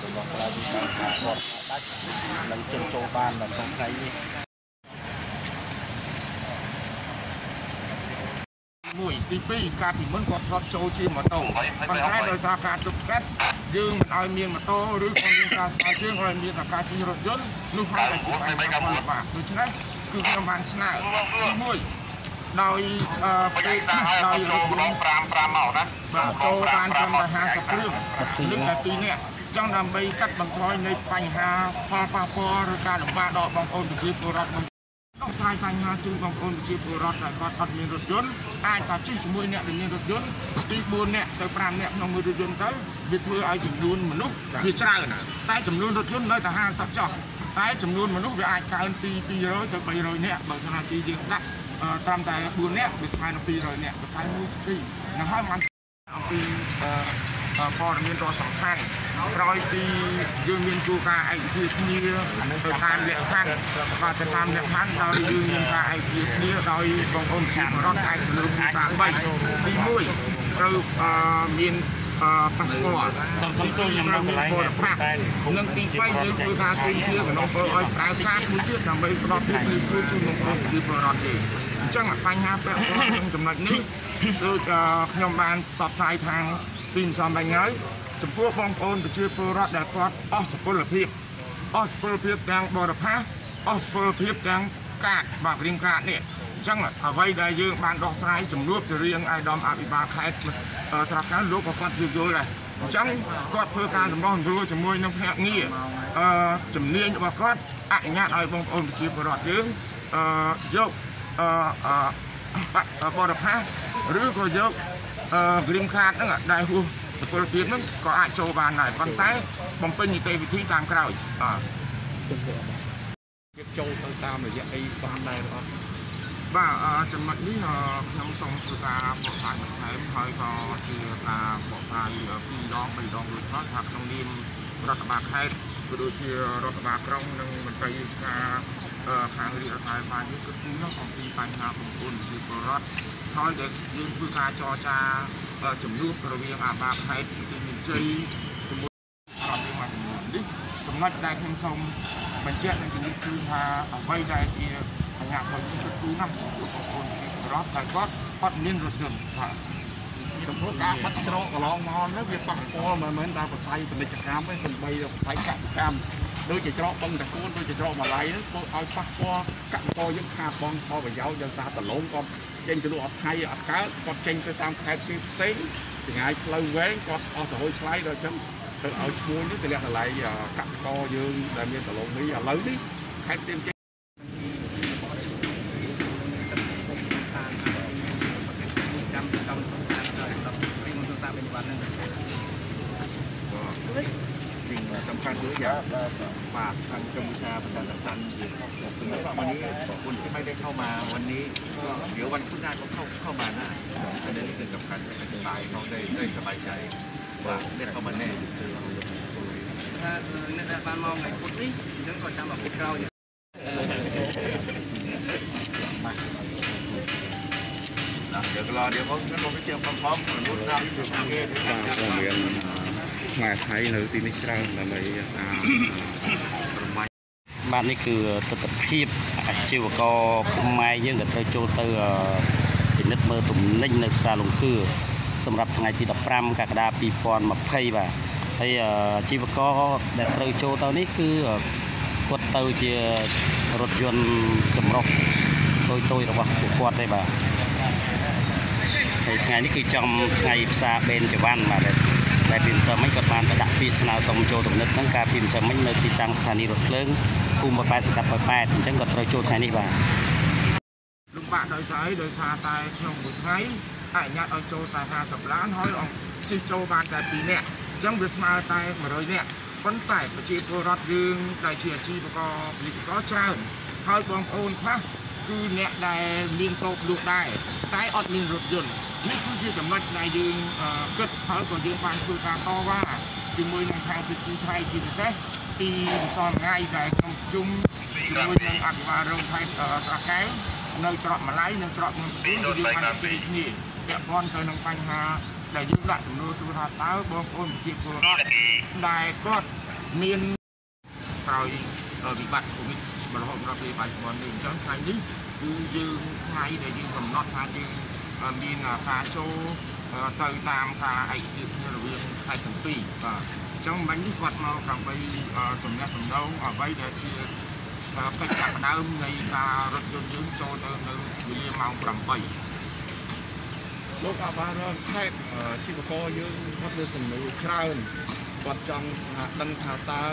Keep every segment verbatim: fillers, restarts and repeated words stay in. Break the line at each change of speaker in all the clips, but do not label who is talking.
របស់ស្រាយពីការគាត់ដាច់នឹងចិនចូលបានដល់ក្នុងថ្ងៃនេះមួយទីពីរការពីមុនគាត់គាត់ចូលជិះម៉ូតូប៉ុន្តែដោយសារការទប់ស្កាត់យើងមិនឲ្យមានម៉ូតូឬក៏មានការស្គាល់ជើងឲ្យមានការជិះរថយន្តនោះហើយតែជាបញ្ហាលំបាកដូច្នេះគឺខ្ញុំបានស្នើទីមួយដោយអឺពេលដោយរថយន្តប្រាំប្រាំមកណាបាទចូលបានត្រឹមតែห้าสิบគ្រឿងឬតែពីរនាក់ចង់ដើម្បីកាត់បន្ថយនៃបញ្ហាផលប៉ះពាល់ឬការលំបាកដល់បងប្អូនប្រជាពលរដ្ឋដោះស្រាយបញ្ហាជូនបងប្អូនប្រជាពលរដ្ឋដែលគាត់អត់មានរថយន្តអាចតែជិះជាមួយអ្នកដែលមានរថយន្តពីបួននាក់ទៅប្រាំនាក់ក្នុងមួយរថយន្តទៅវាធ្វើឲ្យចំនួនមនុស្សវាច្រើនតែចំនួនរថយន្តនៅតែห้าสิบចុះតែចំនួនមនុស្សវាអាចកើនពីពីររយទៅបីរយនាក់បើសិនជាយើងដាក់ត្រឹមតែបួននាក់វាស្មើនឹងពីររយនាក់តែមួយទីនឹងហើយបានអំពីព័ត៌មានដ៏សំខាន់ក្រោយពីយើងមានគោលការណ៍ឯកភាពគ្នាទៅតាមលក្ខខណ្ឌក៏ទៅតាមលក្ខខណ្ឌដោយយើងមានការឯកភាពគ្នាដោយបងប្អូនប្រជាពលរដ្ឋអាចលើកគោលការណ៍បីទីមួយត្រូវមានប៉ាសពតសំសំទោសខ្ញុំនៅកន្លែងតែនឹងទីបីយើងធ្វើការទាមទារក្នុងធ្វើឲ្យប្រើការមួយទៀតដើម្បីផ្ដល់សិទ្ធិជួយជូនបងប្អូនប្រជាពលរដ្ឋទេអញ្ចឹងបញ្ហាពាក់ព័ន្ធនឹងចំណុចនេះដូចខ្ញុំបានផ្សព្វផ្សាយខាងពីសំឡេងហើយចំពោះបងប្អូនប្រជាពលរដ្ឋដែលគាត់អស់សុពលភាពអស់សុពលភាពទាំងបរិផាសអស់សុពលភាពទាំងកាតបាទរៀងកាតនេះអញ្ចឹងអ្វីដែលយើងបានដោះស្រាយជំនួបទៅរៀងអាយដាមអភិបាលខេត្តស្រាប់ការលោកក៏គាត់យល់យល់ដែរអញ្ចឹងគាត់ធ្វើការសម្បោះសម្រួលជាមួយនឹងភ្នាក់ងារអឺជំនាញរបស់គាត់អនុញ្ញាតឲ្យបងប្អូនប្រជាពលរដ្ឋយើងអឺយកអឺបរិផាសឬក៏យកអឺក្រីមខាតហ្នឹងដែលហួសសុពលភាពហ្នឹងក៏អាចចូលបានដែរប៉ុន្តែបំពេញនីតិវិធីតាមក្រោយបាទទៀតចូលទៅតាមរយៈអីបានដែរបងបាទចំណុចនេះខ្ញុំសូមធ្វើការបកស្រាយបន្ថែមហើយក៏ជាការបកស្រាយពីរដងបីដងរួចហើយថាក្នុងនាមរដ្ឋបាលខេត្តក៏ដូចជារដ្ឋបាលក្រុងនិងមន្ត្រីការខាងរាជរដ្ឋាភិបាលនេះគឺគឺនោះអំពីបញ្ហាបងប្អូនប្រជាពលរដ្ឋហើយដែលយើងធ្វើការចរចាជំនួបរវាងអាបាខេត្តទីមានជ័យជាមួយរដ្ឋាភិបាលនេះចំណុចដែលខ្ញុំសូមបញ្ជាក់នឹងនេះគឺថាអ្វីដែលជាបញ្ញាផលគឺគឺណាស់បងប្អូនប្រជាពលរដ្ឋតែគាត់អត់មានរថយន្តបាទចំពោះការបាត់ច្រកកន្លងមកនេះវាប៉ះពាល់មិនមែនតែបច្ច័យពាណិជ្ជកម្មទេសំបីតែបច្ច័យកសិកម្មដូចជាច្រកបឹងតាគួនដូចជាច្រកម៉ាឡៃនេះធ្វើឲ្យប៉ះពាល់កសិករយើងខាតបង់ផលប្រយោជន៍យ៉ាងសារដលងគាត់ចេញទៅលក់អត់ថៃអត់កើតគាត់ចេញទៅតាមខេត្តផ្សេងចម្ងាយផ្លូវវែងគាត់អស់ទៅរយឆ្លៃដល់អញ្ចឹងទៅឲ្យឈ្មោះនេះទៅលក្ខណៈកសិករយើងដែលមានដលងនេះឥឡូវនេះខេត្តទៀមចេញសំខាន់គឺយ៉ាងបាទខាងកម្ពុជាប្រចាំតាន់ជាសម្រាប់วันนี้ขอบคุณที่ไม่ได้เข้ามาวันนี้ก็เดี๋ยววันพุธหน้าก็เข้าเข้ามาได้อันนี้คือสำคัญอธิบายเขาได้ได้สบายใจว่าได้เข้ามาแน่ถ้าในแต่บ้านมองไงพุธนี้ฉันก็จำแบบพุธเราเนี่ยเดี๋ยวรอเดี๋ยวเขาฉันลงไปเตรียมพร้อมๆพุธหน้าที่สุดโอเคថ្ងៃថៃនៅទីនេះច្រើនដើម្បីបាទនេះគឺទស្សនវិជ្ជាអាជីវករខ្មែរយើងក៏ត្រូវចូលទៅពិនិត្យមើលទំនិញនៅផ្សារលង្គឺសម្រាប់ថ្ងៃទីដប់ប្រាំកក្កដាពីរពាន់ម្ភៃបាទហើយអាជីវករដែលត្រូវចូលទៅនេះគឺគាត់ទៅជារថយន្តចម្រុះតូចតូចរបស់ពួកគាត់ទេបាទហើយថ្ងៃនេះគឺចំថ្ងៃផ្សារបេនចវ័នបាទដែលពីម្សិលមិញគាត់បានទៅដាក់ពាក្យស្នើសុំចូលទំនិញហ្នឹងការពីម្សិលមិញនៅទីតាំងស្ថានីយ៍រថភ្លើងភូមិប៉ែតសង្កាត់ប៉ោយប៉ែតអញ្ចឹងគាត់ត្រូវចូលថ្ងៃនេះបាទលំបាកដោយសារអីដោយសារតែក្នុងមួយថ្ងៃអនុញ្ញាតឲ្យចូលតែห้าสิบឡានហើយអង្គជិះចូលបានតែពីរនាក់អញ្ចឹងវាស្មើតែមួយរយនាក់ប៉ុន្តែប្រជាពលរដ្ឋយើងដែលជាអាជីវករពលិករច្រើនហើយបងប្អូនខ្លះគឺអ្នកដែលមានតូបលក់ដែរតែអត់មានរថយន្តនេះគឺជាចំណុចដែលយើងគិតហើយក៏យើងបានធ្វើការតវ៉ាជាមួយនឹងខាងពិធីថៃជាពិសេសពីម្សិលថ្ងៃដែលខ្ញុំប្រជុំជាមួយនឹងអភិបាលរងខេត្តស្រះកែវនៅច្រកម៉ាឡៃនិងច្រកនឹងទីយើងបានជជែកគ្នាពាក់ព័ន្ធទៅនឹងបញ្ហាដែលយើងដាក់សំណួរសួរថាតើបងប្អូនប្រជាពលរដ្ឋដែលគាត់មានក្រោយវិបត្តិគូវិតបរិបទប្រទេសបច្ចុប្បន្ននេះអញ្ចឹងថ្ងៃនេះគឺយើងថ្ងៃដែលយើងកំណត់ថាយើងមានការចូលទៅតាមការឯកភាពគ្នារវាងខេត្តទាំងពីរបាទអញ្ចឹងមិញនេះគាត់មកដើម្បីទំនាក់ទំនងអ្វីដែលជាកិច្ចចាប់ផ្ដើមនៃការរថយន្តយើងចូលទៅនៅវេលាម៉ោងប្រាំ លោកអាបារខេត្តជីវករយើងគាត់លើសំណួរច្រើនគាត់ចង់ដឹងថាតើ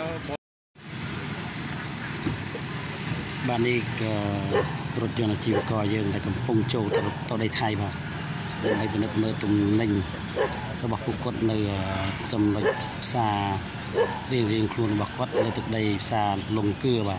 បាទនេះក៏រថយន្តជីវករយើងដែលកំពុងចូលទៅទៅដីថៃបាទដើម្បីពិនិត្យមើលទំនិញរបស់ពួកគាត់នៅចំណុចផ្សាររៀងរៀងខ្លួនរបស់គាត់នៅទឹកដីផ្សារលងគឿបាទ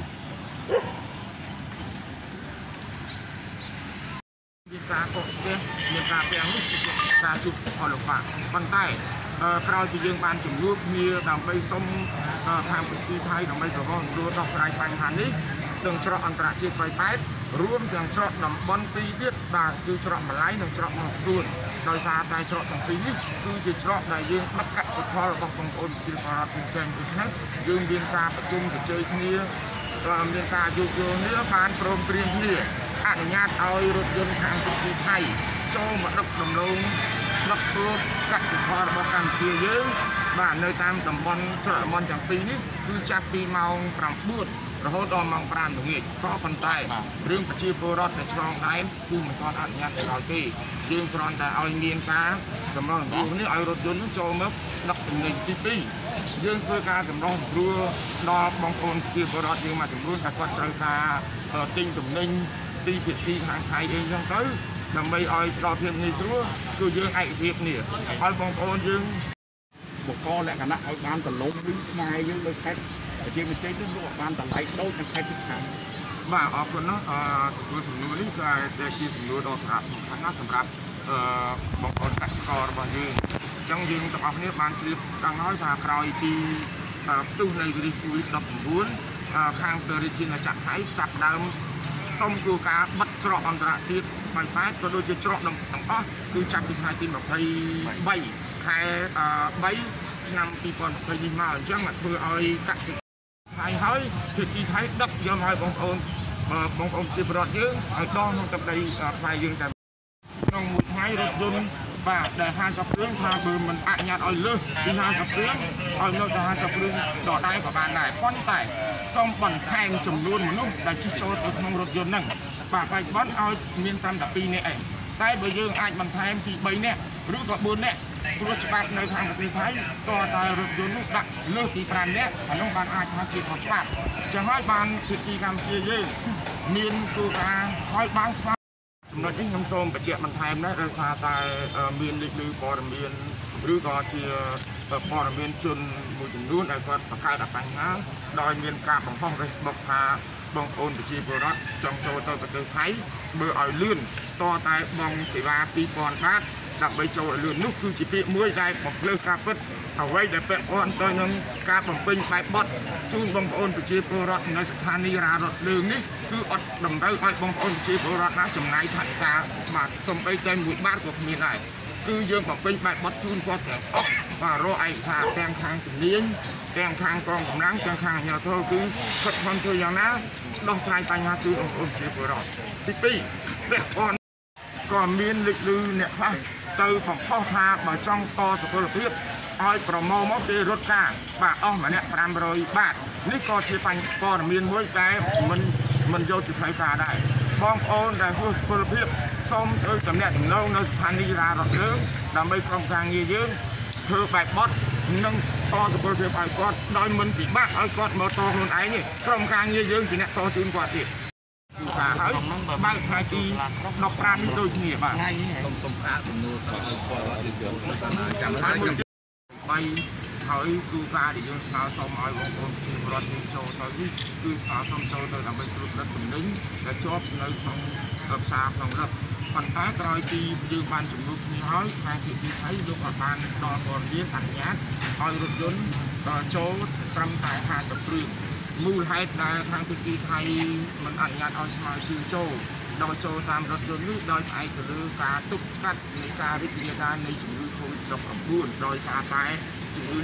មានការកកស្ទះមានការពាំងនេះជាការជួបផលលំបាកប៉ុន្តែក្រោយពីយើងបានជំនួបគ្នាដើម្បីសុំខាងប្រទេសថៃដើម្បីប្រមូលរួចដោះស្រាយបញ្ហានេះទាំងច្រកអន្តរជាតិបីប៉ែតរួមទាំងច្រកតំបន់ទីទៀតបាទគឺច្រកម្លាយនិងច្រកមកខ្លួនដោយសារតែច្រកទាំងពីរនេះគឺជាច្រកដែលយើងដឹកកសិផលរបស់បងប្អូនប្រជាពលរដ្ឋទូទាំងប្រទេសយើងមានការប្រជុំជជែកគ្នាមានការយោគយល់គ្នាបានព្រមព្រៀងគ្នាអនុញ្ញាតឲ្យរថយន្តខាងប្រទេសថៃចូលមកដឹកដំណងដឹកព្រោះកសិផលរបស់កម្ពុជាយើងបាទនៅតាមតំបន់ច្រកតំបន់ទាំងពីរនេះគឺចាប់ពីម៉ោងប្រាំបួនរហូតដល់ម៉ោងប្រាំល្ងាចក៏ប៉ុន្តែរឿងប្រជាពលរដ្ឋដែលឆ្លងដែនគឺមិនទាន់អនុញ្ញាតឲ្យទេយើងគ្រាន់តែឲ្យមានការសម្រុះសម្រួលនេះឲ្យរថយន្តចូលមកដឹកទំនិញទីពីរយើងធ្វើការសម្រុះសម្រួលដល់បងប្អូនប្រជាពលរដ្ឋយើងមកជំនួសតែគាត់ត្រូវការទិញទំនិញទីភាគីខាងថៃអីចឹងទៅដើម្បីឲ្យដល់ភាពងាយស្រួលគឺយើងឯកភាពនេះឲ្យបងប្អូនយើងបកកលក្ខណៈឲ្យបានតលំវិញខ្មែរយើងលើខេត្តជាវិជ័យនេះលោកបានតម្លៃដូចនឹងខេត្តទីខាងបាទអរគុណណាស់អឺទទួលសំណួរនេះគឺតែជាសំណួរដ៏សារៈសំខាន់ណាស់សម្រាប់អឺបងប្អូនកសិកររបស់យើងអញ្ចឹងយើងទាំងអស់គ្នាបានជ្រាបដឹងហើយថាក្រោយពីផ្ទុះនៃវីរុស កូវីដ ដប់ប្រាំបួន ខាងទៅរាជអាណាចក្រថៃចាប់ដើមសុំគោលការបិទច្រកអន្តរជាតិបាយប៉ែតក៏ដូចជាច្រកទាំងអស់គឺចាប់ពីថ្ងៃទីម្ភៃបីខែបីឆ្នាំពីរពាន់ម្ភៃនេះមកអញ្ចឹងធ្វើឲ្យកសិករថៃហើយភាគីថៃដឹកយកឲ្យបងប្អូនបងប្អូនជាប្រវត្តិយើងឲ្យដងក្នុងទឹកដីថៃយើងតែក្នុងមួយថ្ងៃរថយន្តបាទដែលហាងសព្រឿងថាបើមិនអនុញ្ញាតឲ្យលើសពីហាងសព្រឿងឲ្យនៅតែហាងសព្រឿងដកដៃក៏បានដែរប៉ុន្តែសូមបន្ថែមចំនួនមនុស្សដែលជិះចូលទៅក្នុងរថយន្តហ្នឹងបាទបច្ចុប្បន្នឲ្យមានត្រឹមតែពីរនាក់ឯងតែបើយើងអាចបន្ថែមពីបីនាក់ឬក៏បួននាក់ព្រោះច្បាប់នៅខាងប្រទេសថៃក៏តែរថយន្តនោះដាក់លើសពីប្រាំនាក់អានោះបានអាចថាជាខុសច្បាប់ចឹងហើយបានភាគីកម្ពុជាយើងមានគោលការណ៍ឲ្យបានស្វាចំណុចនេះខ្ញុំសូមបញ្ជាក់បន្ថែមដែរដោយសារតែមានលេខឮព័ត៌មានឬក៏ជាព័ត៌មានជនមួយចំនួនដែលគាត់បង្កើតបញ្ហាដោយមានការបង្ហោះ Facebook ថាបងប្អូនប្រជាពលរដ្ឋចង់ចូលទៅប្រទេសថៃមើលឲ្យលឿនតតែបងសេវាពីរពាន់បាតដើម្បីចូលឲ្យលឿននោះគឺជាពាក្យមួយដែលបំភ្លឺការពិតអ្វីដែលពាក់ព័ន្ធទៅនឹងការបំពេញបែបបទជូនបងប្អូនប្រជាពលរដ្ឋនៅស្ថានីយ៍រារថលើងនេះគឺអត់តម្រូវឲ្យបងប្អូនប្រជាពលរដ្ឋណាចំណាយថវិកាបាទសំបីតែមួយបាតក៏គ្មានដែរគឺយើងបំពេញបែបបទជូនគាត់ទាំងអស់បាទរកឯកសារទាំងខាងជំនាញទាំងខាងកងកម្លាំងទាំងខាងអាជ្ញាធរគឺខិតខំធ្វើយ៉ាងណាដោះស្រាយបញ្ហាជូនបងប្អូនប្រជាពលរដ្ឋទីពីរពាក់ព័ន្ធក៏មានលេខឮអ្នកខ្លះទៅបង្ខំថាបើចង់តសុខភាពឲ្យប្រមូលមកគេរត់ការបាទអស់ម្នាក់ប្រាំរយបាតនេះក៏ជាបញ្ហាព័ត៌មានមួយតែមិនមិនយកជាផ្លូវការដែរបងប្អូនដែលហួសសុខភាពសូមទៅតំណាក់តំណងនៅស្ថានីយ៍រារថលើដើម្បីក្រុមការងារយើងធ្វើបែបបទនិងតសុខភាពឲ្យគាត់ដោយមិនពិបាកឲ្យគាត់មកតខ្លួនឯងទេក្រុមការងារយើងជាអ្នកតជូនគាត់ទៀតបាទហើយបើកថ្ងៃទីដប់ប្រាំដូចគ្នាបាទថ្ងៃនេះខ្ញុំសូមអាសំណួរសម្រាប់ពលរដ្ឋយើងចាំហើយបីហើយគឺការដែលយើងស្នើសុំឲ្យបងប្អូនប្រជាពលរដ្ឋយើងចូលទៅនេះគឺស្នើសុំចូលទៅដើម្បីត្រួតពិនិត្យទំនិញដែលជាប់នៅក្នុងផ្សារក្នុងរដ្ឋប៉ុន្តែក្រោយពីយើងបានជំនួបគ្នាហើយខាងភាគីថៃលោកក៏បានដល់ព័ត៌មានអនុញ្ញាតឲ្យរថយន្តចូលត្រឹមតែហាងសព្រឿងមូលហេតុដែលខាងភាគីថៃមិនអនុញ្ញាតឲ្យស្មៅជឿចូលដល់ចូលតាមរថយន្តនេះដោយផ្អែកទៅលើការទប់ស្កាត់នៃការរីករាលដាលនៃជំងឺ កូវីដ ដប់ប្រាំបួន ដោយសារតែជំងឺនេះ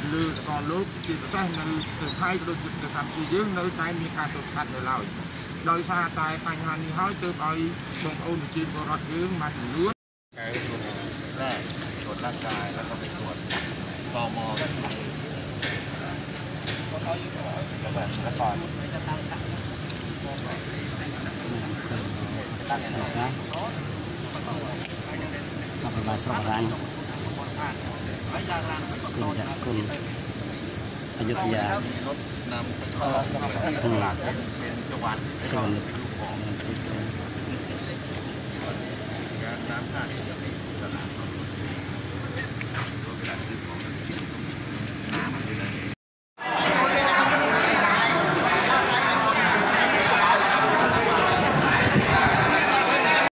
ลือตอนลุกจิตแท้ในถึงไทยโดยจุดการที่ยืงในใจมีการตรวจคัดโดยเราโดยซาตายปัญหานี้ห้อยเติมเอาบงอุ่นจีนบรอดยืงมาถึงเลือด
แรกตรวจร่างกายแล้วก็ไปตรวจตมแล้วแบบแล้วก่อน
เราไปมาสอบร้านสิ่งจากคุณอยุธยาร
ถนำไปเข้าหลักเป็นจังหวัด
ส่วน
น้ำผ่านจะมีตลาด